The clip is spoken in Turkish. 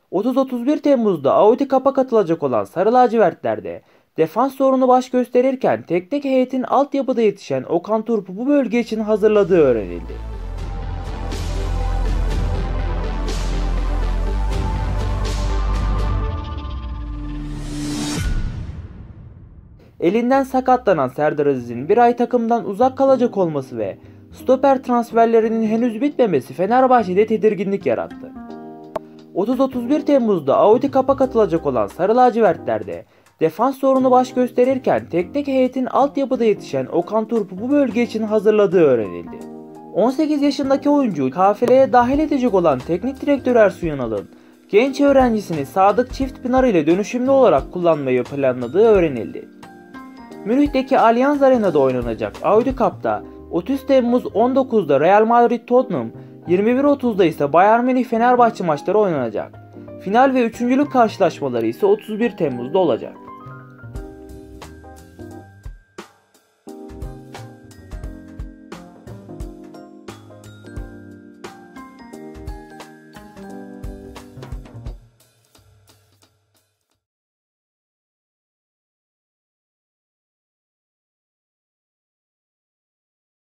30-31 Temmuz'da Audi Cup'a katılacak olan Sarı Lacivertler'de defans sorunu baş gösterirken teknik heyetin altyapıda yetişen Okan Turp'u bu bölge için hazırladığı öğrenildi. Elinden sakatlanan Serdar Aziz'in bir ay takımdan uzak kalacak olması ve stoper transferlerinin henüz bitmemesi Fenerbahçe'de tedirginlik yarattı. 30-31 Temmuz'da Audi Cup'a katılacak olan Sarı Lacivertler'de defans sorunu baş gösterirken teknik heyetin altyapıda yetişen Okan Turp'u bu bölge için hazırladığı öğrenildi. 18 yaşındaki oyuncu kafileye dahil edecek olan teknik direktör Ersun Yanal'ın genç öğrencisini Sadık Çiftpınar ile dönüşümlü olarak kullanmayı planladığı öğrenildi. Münih'teki Allianz Arena'da oynanacak Audi Cup'ta 30 Temmuz 19'da Real Madrid Tottenham, 21.30'da ise Bayern Münih Fenerbahçe maçları oynanacak. Final ve üçüncülük karşılaşmaları ise 31 Temmuz'da olacak.